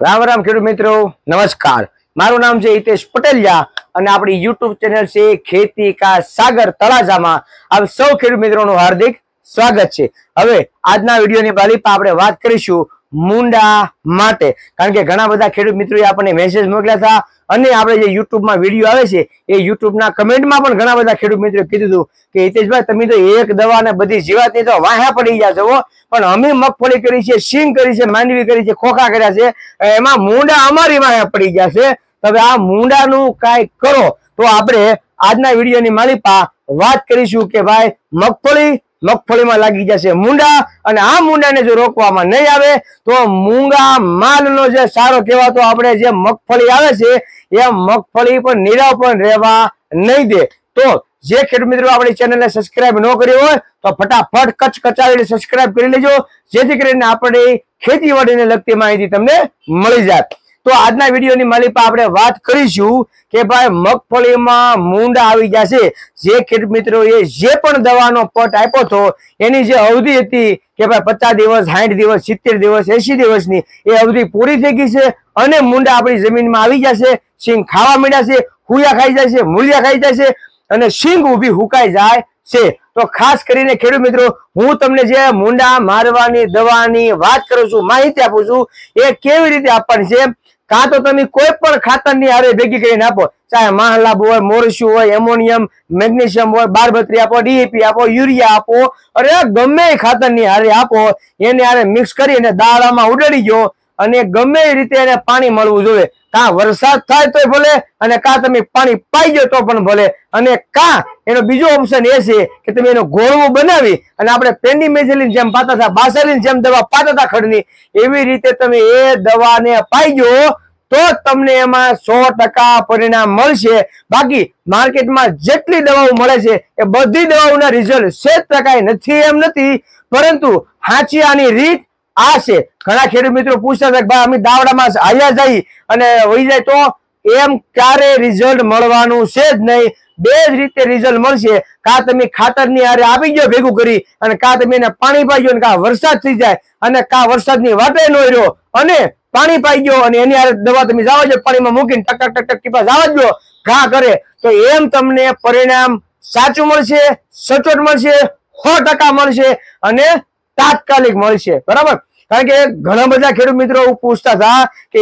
राम राम खेडूत मित्रों नमस्कार। मारू नाम है हितेश पटेलिया और अपनी यूट्यूब चैनल से खेती का सागर तळाजा में आप सौ खेडूत मित्रों हार्दिक स्वागत है। हवे आजना विडियो ની બાલીમાં આપણે વાત કરીશું મુંડા માટે, કારણ કે ઘણા બધા ખેડૂત મિત્રોએ આપણને મેસેજ મોકલ્યા હતા અને આપણે જે YouTube માં વિડિયો આવે છે એ YouTube ના કમેન્ટમાં પણ ઘણા બધા ખેડૂત મિત્રોએ કીધું હતું કે હિતેશભાઈ તમે તો એક દવાને બધી જીવાતની તો વાહ્યા પડી ગયા છો, પણ અમે મગફળી કરી છે, સિંગ કરી છે, માંડવી કરી છે, ખોખા કર્યા છે, એમાં મુંડા અમારી વાહ્યા પડી ગયા છે। હવે આ મુંડાનું કાંઈ કરો તો આપણે આજના વિડિયોની માલિપા વાત કરીશું કે ભાઈ મગફળી में लागी जैसे मुंडा और आ मुंडा ने जो रोकवामां नहीं आवे तो मूंगा माल नो जे सारो कहेवातो आपणे जे मगफળી आवे छे ए मगफળી पर निराव पण रहेवा नहीं दे। तो जे खेडूत मित्रों आपणी चेनल ने सब्सक्राइब न करी होय तो फटाफट कचकचावीने सब्सक्राइब करी लेजो, जेथी करीने आपणे खेतीवाड़ीने लगती माहिती तमने मळी जाय। तो आजना विडियोनी मालिपा आपणे वात करीशुं के भाई मगफळीमां मूंडा आवी जशे। जे खेडूत मित्रोए जे पण दवानो पट आप्यो तो एनी जे अवधि हती के भाई 50 दिवस 60 दिवस 70 दिवस 80 दिवसनी ए अवधि पूरी थई गई छे अने मूंडा आपणी जमीનમાં આવી જશે, સિંગ ખાવા મળ્યા છે, હુયા ખાઈ જાય છે, મૂળિયા ખાઈ જાય છે અને સિંગ ઊભી હુકાઈ જાય છે। तो खास करीने खेडूत मित्रों हूँ तमने जे मूंडा मारवानी दवानी वात करूं छुं, माहिती आपું છું ए केवी रीते आपવાની છે। का तो तमे कोई पण खातरनी हारे भेगी करीने आपो, चाहे महालाभ होय, मोरशु होय, एमोनियम मैग्नीशियम होय, 12-32 आपो, डीएपी आपो, यूरिया आपो, अरे गमे खातरनी हारे आपो, एने हारे मिक्स करीने दाळामां उडाડી दो અને ગમે રીતે એને પાણી મળવું જોઈએ। કા વરસાદ થાય તોય ભલે અને કા તમે પાણી પાઈ ગયો તો પણ ભલે, અને કા એનો બીજો ઓપ્શન એ છે કે તમે એનો ગોળવો બનાવી અને આપણે પેન્ડીમેથિલિન જેમ પાતા હતા, બાસાલિન જેમ દવા પાતા હતા ખડની, એવી રીતે તમે એ દવાને પાઈ ગયો તો તમને એમાં 100% પરિણામ મળશે। બાકી માર્કેટમાં જેટલી દવાઓ મળે છે એ બધી દવાઓના રિઝલ્ટ 100% નથી એમ નથી, પરંતુ હાચી આની રીત आ से घणा खेडूत मित्रों पूछता था भाई अमे दावडामां आया जाई अने वही जाय तो एम क्यारे रिजल्ट मळवानुं छे ज नहीं। बे ज रीते रिजल्ट मळशे, का तमे खातरनी हारे आवी गयो भेगुं करी अने का तमे एने पाणी पाई गयो, का वरसाद थई जाय अने का वरसादनी वाटे न रह्यो अने पाणी पाई गयो अने एनी हारे दवा तमे जावा जो पाणीमां मूकीने टक टक टक टक टीपा जावा दो घा करे तो एम तमने परिणाम साचुं मळशे, सचोट मळशे, 100% मळशे अने तात्कालिक मळशे। बराबर, कारण के घणा बधा खेडूत मित्रों पूछता था कि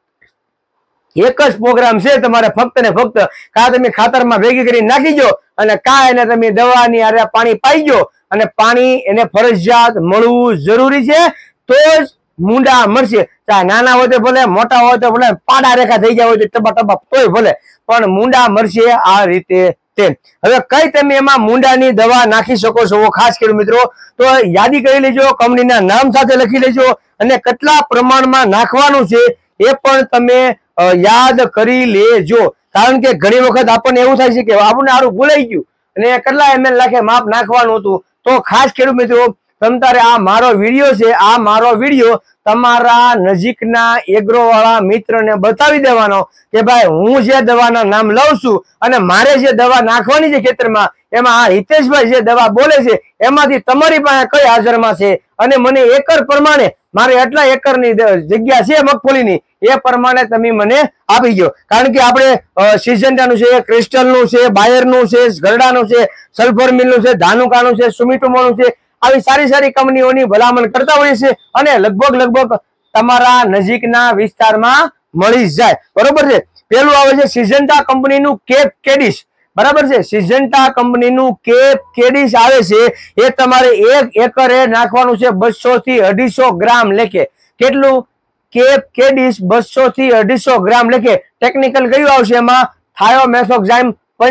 एक ज प्रोग्राम छे तमारे फक्त ने फक्त का तमे खातरमां भेगी करीने नाखी दो अने का एने तमे दवानी हारे पाणी पाई गयो अने पाणी एने फरजियात मळवुं जरूरी छे तो ज मूंडा मळशे। चाहे नाना होय तो भले, मोटा होय तो भले, पाड़ा रेखा थई जाय होय तो टबा टबा तोय भले, पण मूंडा मळशे आ रीते। હવે કઈ તમે એમાં મૂંડાની દવા નાખી શકો છો ખાસ ખેડૂત મિત્રો તો યાદી કરી લેજો, કંપનીના નામ સાથે લખી લેજો અને કેટલા પ્રમાણમાં નાખવાનું છે એ પણ તમે યાદ કરી લેજો। કારણ કે ઘણી વખત આપણને એવું થાય છે કે આપણને આરું ભૂલાઈ ગયું અને કેટલા ml લાખે માપ નાખવાનું હતું। તો ખાસ ખેડૂત મિત્રો તમ તારે આ મારો વિડિયો છે, આ મારો વિડિયો તમારા નજીકના એગ્રો વાળા મિત્રને બતાવી દેવાનો કે ભાઈ હું જે દવાના નામ લઉં છું અને મારે જે દવા નાખવાની છે ખેતરમાં એમાં આ હિતેશભાઈ જે દવા બોલે છે એમાંથી તમારી પાસે કઈ હાજરમાં છે અને મને એકર પ્રમાણે મારે એટલા એકરની જગ્યા છે મગફળીની એ પ્રમાણે તમે મને આપી દો। કારણ કે આપણે સિજન્ટાનું છે, ક્રિસ્ટલનું છે, બાયરનું છે, ગરડાનું છે, સલ્ફર મિલનું છે, ધાનુકાનું છે, સુમિટોમોનું છે, આવી સારી સારી કંપનીઓની ભલામણ કરતા હોઈએ છે અને લગભગ તમારા નજીકના વિસ્તારમાં મળી જાય। બરોબર છે। પેલું આવે છે સિજન્ટા કંપનીનું કેપ કેડિશ, बराबर है। सिजंटा कंपनी नु केप केडिस आवे छे ए तमारे 1 एकरे नाखवानुं छे 200 થી 250 ग्राम लेखे। केटलुं? केप केडिस 200 થી 250 ग्राम लेखे। टेक्निकल कयुं आवशे एमां? थायोमेथोक्साइम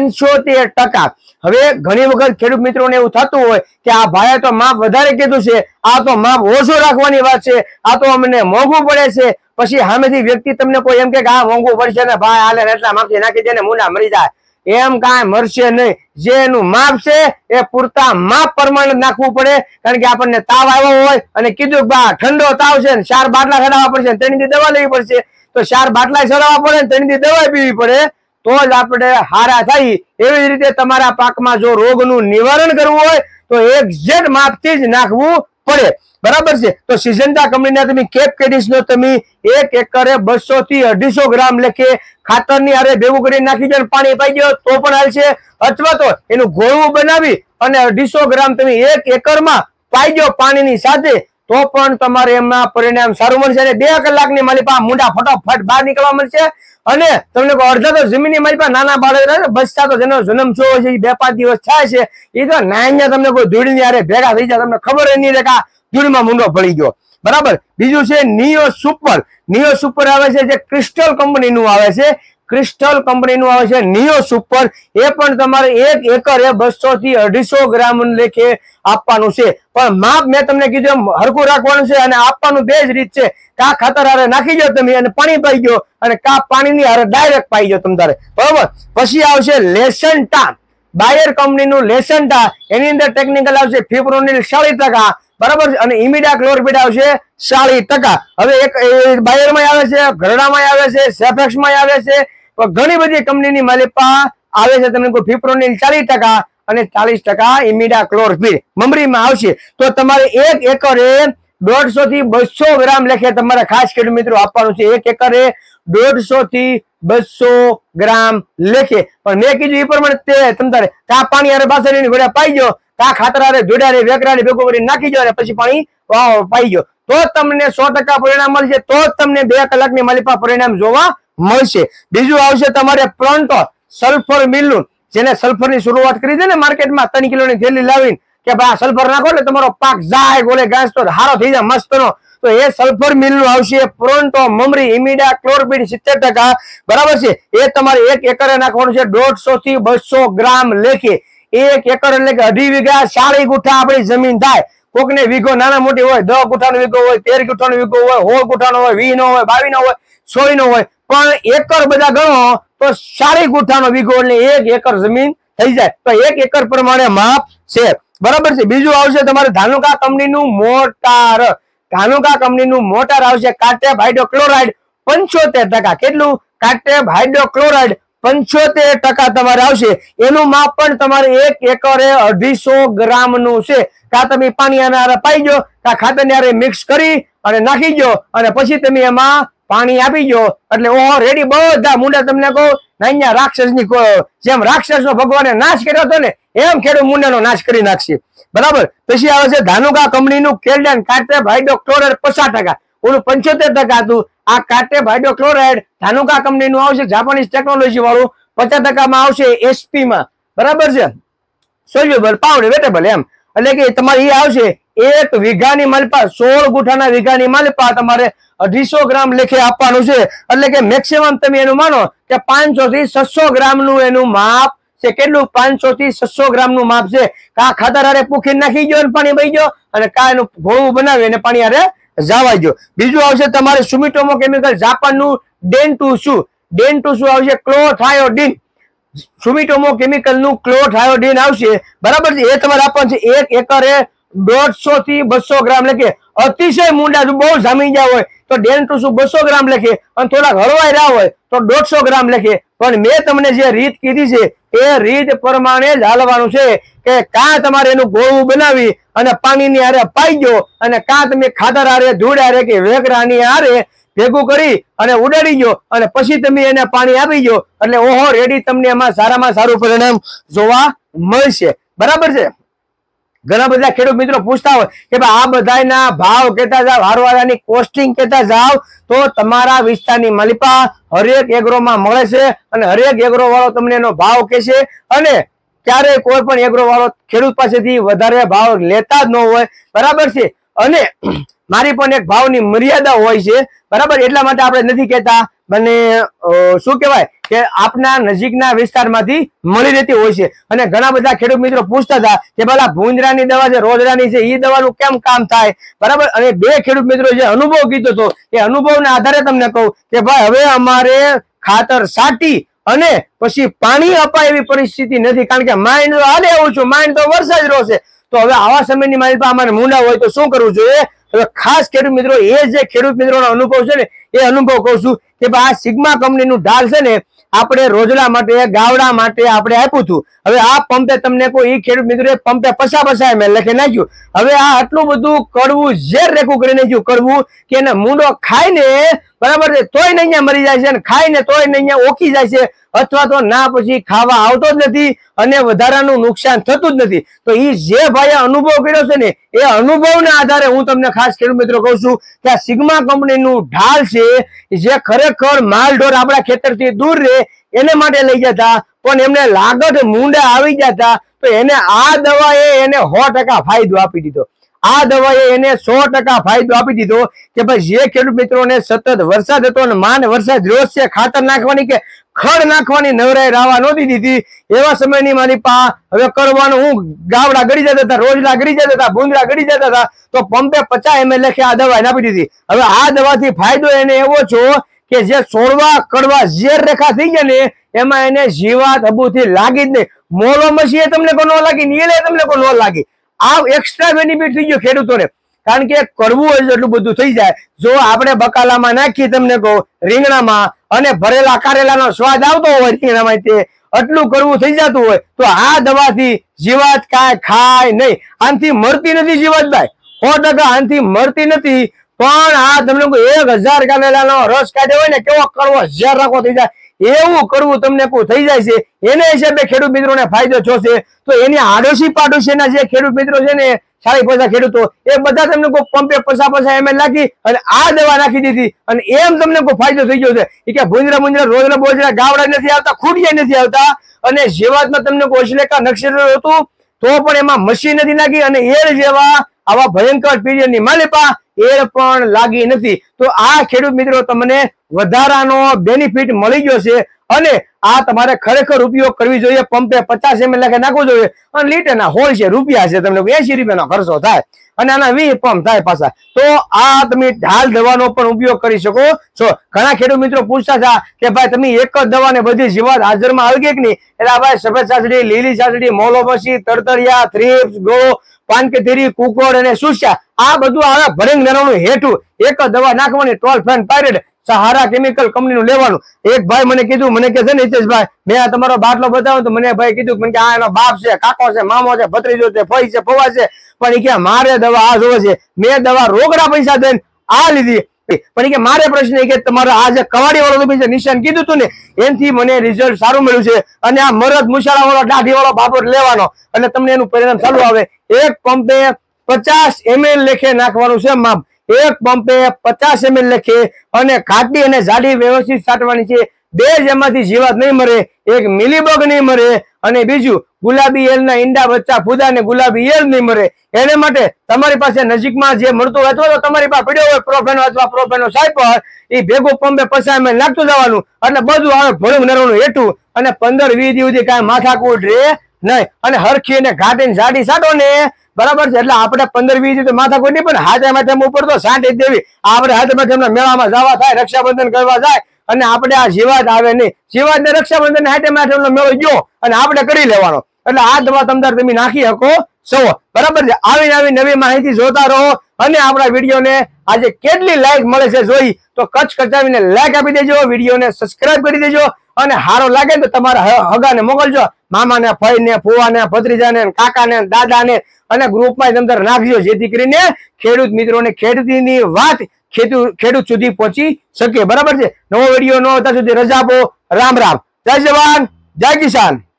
75%। हवे घणी वखत खेडूत मित्रोने एवुं थतुं होय के आ भाઈએ तो माप वधारे कीधुं छे, आ तो माप ओछुं राखवानी वात छे, आ तो अमने मोंघुं पड़े छे। पछी सामेथी व्यक्ति तमने कोई एम के आ मोंघुं पड़शे ने भाई हाले एटला मापथी नाखी दे ने मुंडा मरी जाय, एम कांई मरशे नहीं। जे एनुं माप छे ए पूरता माप प्रमाणे नाखवुं पड़े। कारण के आपणे ताव आव्यो होय अने कीधुं के बा ठंडो ताव छे ने 4 बाटला चढ़ाववा पड़शे, 3 दी दवा लेवी पड़शे, तो 4 बाटला चढ़ाववा पड़े ने 3 दी दवा पीवी पड़े तो ज आपणे हारा थाई। एवी ज रीते तमारा पाकमां जो रोगनुं निवारण करवुं होय तो एक्जेक्ट मापथी ज नाखवुं પડે, બરાબર છે. તો સિજન્ટા કંપનીના તમે કેપ કેડિસ નો તમે 1 એકરે 200 થી 250 ગ્રામ લેખે ખાતરની હારે ભેગું કરી નાખી દો, પાણી પાઈ દો તો પણ હાલશે, અથવા તો એનું ગોળવું બનાવી અને 250 ગ્રામ તમે 1 એકરમાં પાઈ દો પાણીની સાથે, તો પણ તમારે એમાં પરિણામ સારું મળશે. અને 2 કલાકની મારી પાસે મૂંડા ફટાફટ બહાર નીકળવા મળશે. અને તમને અડધા તો જમીનની મારી પાસે નાના બાળક બચતા તો જેનો જન્મ થયો છે 2-5 દિવસ થાય છે, એ તો નાયા તમને કોઈ ધૂળની હારે ભેગા થઈ જાય, તમને ખબર જ નહીં રહે ધૂળમાં મૂંડો પડી ગયો, બરાબર. બીજું છે નિયો સુપર. નિયો સુપર આવે છે જે ક્રિસ્ટલ કંપનીનું આવે છે, ક્રિસ્ટલ કંપનીનું આવે છે નિયો સુપર. એ પણ તમારે 1 એકરે 200 થી 250 ગ્રામ લેખે આપવાનું છે. પણ માપ મેં તમને કીધું હરખું રાખવાનું છે, અને આપવાનું બે જ રીત છે. કા ખાતર હારે નાખી દો તમે અને પાણી પાઈ ગયો, અને કા પાણીની હારે ડાયરેક્ટ પાઈ ગયો તમારે, બરોબર. પછી આવશે લેસન્ટા, બાયર કંપનીનું લેસન્ટા. એની અંદર ટેકનિકલ આવશે ફિપ્રોનિલ 40%, બરાબર છે, અને ઇમિડા ક્લોરપીડ આવશે 40%. હવે એક બાયરમાં આવે છે, ઘરડામાં આવે છે, સેફેક્સમાં આવે છે, ઘણી બધી કંપનીની માલિપા આવે છે. તમને કોઈ ફિપ્રોનિલ 40% અને 40% ઇમિડા ક્લોરપીડ મમરીમાં આવશે. તો તમારે 1 એકરે 150 થી 200 ગ્રામ લેખે તમારે ખાસ ખેડૂત મિત્રો આપવાનું છે. 1 એકરે 150 થી 200 ગ્રામ લેખે. પણ મેં કીધું એ પ્રમાણે તે તમારે કા પાણી હારે બાસરીની ઘોડા પાઈ ગયો, કા ખાતર હારે જોડાને વેકરાને ભેગું કરી નાખી દો, અને પછી પાણી પાઈ ગયો, તો તમને 100% પરિણામ મળશે. તો જ તમને 2 કલાકની માલિપા પરિણામ જોવા મળશે. બીજું આવશે તમારે પ્રોન્ટો સલ્ફર મિલનું, જેને સલ્ફરની શરૂઆત કરી છે ને માર્કેટમાં 3 કિલોની થેલી લાવીને કે ભાઈ સલ્ફર નાખો એટલે તમારો પાક જાય ગોલે ઘાસ તો હારો થઈ જાય મસ્તનો. તો એ સલ્ફર મિલનું આવશે પ્રોન્ટો મમરી ઇમિડા ક્લોરપીડ 70%, બરાબર છે. એ તમારે 1 એકરે નાખવાનું છે 150 થી 200 ગ્રામ લેખે. 1 એકર એટલે કે 2.5 વીઘા 40 ગુઠા આપણી જમીન થાય. કોકને વીઘો નાના મોટી હોય, 10 ગુઠાનો વીઘો હોય, 13 ગુઠાનો વીઘો હોય, 16 ગુઠાનો હોય, 20 નો હોય, 22 નો હોય, 100 નો હોય, પણ એકર બધા ગણો તો 40 ગુઠાનો વીઘો એટલે 1 એકર જમીન થઈ જાય. તો 1 એકર પ્રમાણે માપ છે, બરાબર છે. બીજું આવશે તમારે ધાનુકા કંપનીનું મોટાર. ધાનુકા કંપનીનું મોટાર આવશે કાર્ટેપ હાઇડ્રોક્લોરાઇડ 75%. કેટલું? કાર્ટેપ હાઇડ્રોક્લોરાઇડ 75% તમારે આવશે. એનું માપ પણ તમારે 1 એકરે 250 ગ્રામનું છે. કા તમે પાણી આને પાઈ ગયો, કા ખાતરની હારે મિક્સ કરી અને નાખી ગયો, અને પછી તમે એમાં પાણી આપી ગયો, એટલે ઓહો રેડી બધા મૂંડા તમને કહો અહીંયા રાક્ષસની જેમ રાક્ષસનો ભગવાને નાશ કર્યો હતો ને એમ ખેડૂત મૂંડાનો નાશ કરી નાખશે, બરાબર. પછી આવે છે ધાનુકા કંપનીનું કેલ્ડન કાર્ટેપ હાઇડ્રોક્લોરાઇડ 50%. ઓલું 75% હતું. આ કાર્ટેપ હાઇડ્રોક્લોરાઇડ ધાનુકા કંપનીનું આવશે, જાપાનીઝ ટેકનોલોજી વાળું. 50% માં આવશે એસપી માં, બરાબર છે, સોલ્યુબલ પાવડર વેટેબલ એમ. એટલે કે તમારે એ આવશે 1 વીઘાની માલપા 16 ગુઠાના વીઘાની માલપા તમારે 250 ગ્રામ લેખે આપવાનું છે. એટલે કે મેક્સિમમ તમે એનું માનો કે 500 થી 600 ગ્રામનું એનું માપ છે. કેટલું? 500 થી 600 ગ્રામનું માપ છે. કા ખાતર હારે પૂખી નાખી ગયો, પાણી પી ગયો, અને કા એનું ઘોળું બનાવી અને પાણી હારે જવા ગયો. બીજું આવશે તમારે સુમિટોમો કેમિકલ જાપાનનું ડેન્ટુસુ. ડેન્ટુસુ આવશે ક્લોથાયોડિન. સુમિટોમો કેમિકલ નું ક્લોથાયોડિન આવશે, બરાબર છે. એ તમારે આપવાનું છે 1 એકરે 150 થી 200 ગ્રામ લેખે. અતિશય મૂંડા બહુ જામી ગયા હોય તો ડેન્ટુસુ 200 ગ્રામ લેખે, અને થોડાક હળવાઈ રહ્યા હોય તો 150 ગ્રામ લેખે. પણ મેં તમને જે રીત કીધી છે એ રીત પ્રમાણે જ હાલવાનું છે. કે કાં તમારે એનું ગોળું બનાવી અને પાણીની હારે પાઈ ગયો, અને કાં તમે ખાતર હારે ધૂળ હારે કે વેકરાની હારે ભેગું કરી અને ઉડાડી ગયો, અને પછી તમે એને પાણી આપી ગયો, એટલે ઓહો રેડી તમને એમાં સારામાં સારું પરિણામ જોવા મળશે, બરાબર છે. ઘણા બધા ખેડૂત મિત્રો પૂછતા હોય કે ભાઈ આ બધાના ભાવ કેતા જાવ, હારવાળાની કોસ્ટિંગ કેતા જાવ, તો તમારા વિસ્તારની માલિપા હરેક એગ્રોમાં મળે છે, અને હરેક એગ્રો વાળો તમને એનો ભાવ કહેશે. અને ક્યારેય કોઈ પણ એગ્રો વાળો ખેડૂત પાસેથી વધારે ભાવ લેતા જ ન હોય, બરાબર છે. અને મારી પણ એક ભાવની મર્યાદા હોય છે, બરાબર. એટલા માટે આપણે નથી કહેતા, મને શું કહેવાય કે આપના નજીકના વિસ્તારમાંથી મળી રહેતી હોય છે. અને ઘણા બધા ખેડૂત મિત્રો પૂછતા હતા કે પેલા ભૂંજરાની દવા છે, રોજડાની છે, એ દવાનું કેમ કામ થાય, બરાબર. અને 2 ખેડૂત મિત્રો જે અનુભવ કીધો હતો એ અનુભવના આધારે તમને કહું કે ભાઈ હવે અમારે ખાતર સાટી અને પછી પાણી અપાય એવી પરિસ્થિતિ નથી, કારણ કે માઇન્ડ હાલે આવું છું, માઇન્ડ તો વરસાદ રહ્યો છે. તો હવે આવા સમયની મારી પાસે અમારે મૂંડા હોય તો શું કરવું જોઈએ? હવે ખાસ ખેડૂત મિત્રો એ જે ખેડૂત મિત્રોનો અનુભવ છે ને એ અનુભવ કહું છું કે ભાઈ આ સિગ્મા કંપનીનું ઢાલ છે ને આપણે રોજડા માટે ગાવડા માટે આપણે આપ્યું હતું. હવે આ પંપે તમને કોઈ ખેડૂત મિત્રો પંપે પસા એમ લખી નાખ્યું. હવે આ આટલું બધું કડવું ઝેર રેખું કરી નાખ્યું, કડવું કે એને મૂંડો ખાઈને બરાબર છે તોય ને અહીંયા મરી જાય છે, અને ખાઈને તોય ને અહીંયા ઓકી જાય છે, અથવા તો ના પછી ખાવા આવતો જ નથી અને વધારાનું નુકસાન થતું જ નથી. તો એ જે ભાઈએ અનુભવ કર્યો છે ને એ અનુભવના આધારે હું તમને ખાસ ખેડૂત મિત્રો કહું છું કે આ સિગ્મા કંપનીનું ઢાલ છે જે ખરેખર માલઢોર આપણા ખેતરથી દૂર રહે એને માટે લઈ જતા, પણ એમને લાગત મૂંડા આવી જતા તો એને આ દવાએ એને 100% ફાયદો આપી દીધો. આ દવાએ એને 100% ફાયદો આપી દીધો કે ભાઈ જે ખેડૂત મિત્રોને સતત વરસાદ હતો અને માન વરસાદ રોજ છે, ખાતર નાખવાની કે ખડ નાખવાની નવરાઈ રાવા નહોતી દીધી, એવા સમયની મારી પા હવે કરવાનું હું ગાવડા ગળી જતા હતા, રોજડા ગળી જતા હતા, ભૂંદડા ગળી જતા હતા, તો પંપે 50 ml લેખે આ દવા આપી દીધી. હવે આ દવાથી ફાયદો એને એવો છો કે જે છોડવા કડવા ઝેર રેખા થઈ ગયા ને એમાં એને જીવાત અબુથી લાગી જ નહીં. મોલો મસી તમને કોઈ ન લાગી, નીલે તમને કોઈ ન લાગી. આ એક્સ્ટ્રા બેનિફિટ થઈ ગયો ખેડૂતોને, કારણ કે કરવું હોય એટલું બધું થઈ જાય. જો આપણે બકાલામાં નાખી તમને કહું રીંગણામાં અને ભરેલા કારેલાનો સ્વાદ આવતો હોય રીંગણામાં તે આટલું કરવું થઈ જતું હોય તો આ દવાથી જીવાત કાંઈ ખાય નહીં. આનાથી મરતી નથી જીવાતભાઈ, 100% આનાથી મરતી નથી. પણ આ તમને 1000 કારેલાનો રસ કાઢ્યો હોય ને કેવો કડવો ઝેર રાખો થઈ જાય એવું કરવું તમને કોઈ થઈ જાય છે. એના હિસાબે ખેડૂત મિત્રોને ફાયદો થશે. તો એની આડોશી પાડોશીના જે ખેડૂત મિત્રો છે ને 50 ખેડૂતો એ બધા તમને કોઈ પંપે 50 ml નાખી અને આ દવા નાખી દીધી અને એમ તમને કોઈ ફાયદો થઈ ગયો છે કે ભૂંજરા રોજડા બોજરા ગાવડા નથી આવતા, ખૂટિયા નથી આવતા, અને જીવાતમાં તમને કોઈ ઓશલેકા નક્ષત્ર હતું તો પણ એમાં મશી નથી નાખી, અને એર જેવા આવા ભયંકર પીરિયડની માલિપા એર પણ લાગી નથી. તો આ ખેડૂત મિત્રો તમને વધારાનો બેનિફિટ મળી ગયો છે અને આ તમારે ખરેખર ઉપયોગ કરવી જોઈએ. પંપે 50 ml લેખે નાખવું જોઈએ અને લીટરના હોલસેલ રૂપિયા છે, તમને 80 રૂપિયાનો ખર્ચો થાય અને આના 20 પંપ થાય પાછા. તો આ તમે ઢાલ દવાનો પણ ઉપયોગ કરી શકો છો. ઘણા ખેડૂત મિત્રો પૂછતા હતા કે ભાઈ તમે એક જ દવાને બધી જીવાત હાજરમાં આવી ગઈ કે નહીં, એટલે ભાઈ સફેદ સાસડી, લીલી સાસડી, મોલોમસી, તરતરિયા, થ્રીપ્સ, ગો, પાનકેથીરી, કુકોડ અને સુસ્યા આ બધું આવે ભરેંગ નરણું હેઠું એક જ દવા નાખવાની, tolfenpyrad Sahara chemical કંપનીનું લેવાનું. એક ભાઈ મને કીધું, મને કે છે ને હિતેશભાઈ મેં આ તમારો બાટલો બતાવ્યો તો મને ભાઈ કીધું મને કે આ એનો બાપ છે, કાકો છે, મામો છે, ભત્રીજો છે, ફઈ છે, ફવા છે, પણ એ કે મારે દવા આ જોવે છે. મેં દવા રોકડા પૈસા દઈને આ લીધી, પણ કે મારે પ્રશ્ન એ કે તમારો આ જે કવાડી વાળો નિશાન કીધું હતું ને એનાથી મને રિઝલ્ટ સારું મળ્યું છે, અને આ મરદ મુશાળા વાળો દાઢી વાળો બાબો લેવાનો એટલે તમને એનું પરિણામ સારું આવે. એક પંપે 50 ml લેખે નાખવાનું છે માપ, એક પંપે 50 ml લેખે, અને ઘાટી અને જાડી વ્યવસ્થિત છાંટવાની છે. બે જેમાંથી જીવાત નહીં મરે, એક મિલીબગ નહીં મરે, અને બીજું ગુલાબી એલના ઈંડા બચ્ચા ફૂદા ને ગુલાબી એલ નહીં મરે. એને માટે તમારી પાસે નજીકમાં જે મળતું હોય અથવા તો તમારી પાસે પડ્યો હોય પ્રોફેનો અથવા પ્રોફેનો સાયપર એ ભેગું પંપે 50 ml નાખતું જવાનું એટલે બધું આવે ભળું નરણું હેઠું, અને 15-20 દી સુધી કાંઈ માથાકૂટ રહે નહીં. અને હરખી અને ઘાટી જાડી સાટો ને બરાબર છે, એટલે આપણે 15-20 દી તો માથાકૂટ નહીં, પણ હાથે માથે ઉપર તો સાંઠ દેવી. આપણે હાથે માથે મેળામાં જવા થાય, રક્ષાબંધન કરવા જાય અને આપણે આ જીવાત આવે નહીં, જીવાત ને રક્ષાબંધન હાથે માથે મેળો ગયો અને આપણે કરી લેવાનો. એટલે આ દવા તમે નાખી શકો છો, બરાબર છે. આવી નવી માહિતી જોતા રહો અને આપણા વિડીયોને આજે કેટલી લાઈક મળે છે જોઈ તો કચ્છ કચાવીને લાઈક આપી દેજો, વિડીયોને સબસ્ક્રાઇબ કરી દેજો, અને હારો લાગે તો તમારા હગાને મોકલજો, મામાને, ફઈને, ફુવાને, ભત્રીજાને, કાકાને, દાદાને, અને ગ્રુપમાં તમે નાખજો, જેથી કરીને ખેડૂત મિત્રોને ખેડૂતીની વાત ખેડૂત સુધી પહોંચી શકે. બરાબર છે. નવો વિડીયો ન હોતા સુધી રજા આપો. રામ રામ. જય જવાન, જય કિસાન.